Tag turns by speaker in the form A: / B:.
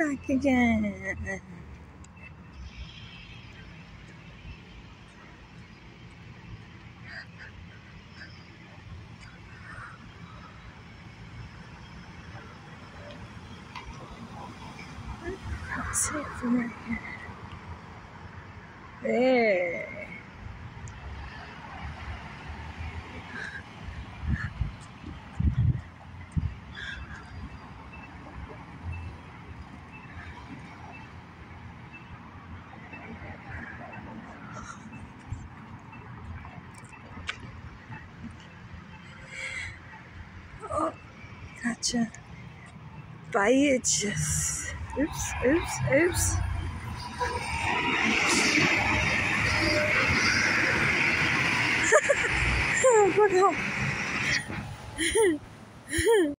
A: back again. Let's see it from right here. There. Oh, gotcha. Bitches. Oops, oops, oops. Oh, look how.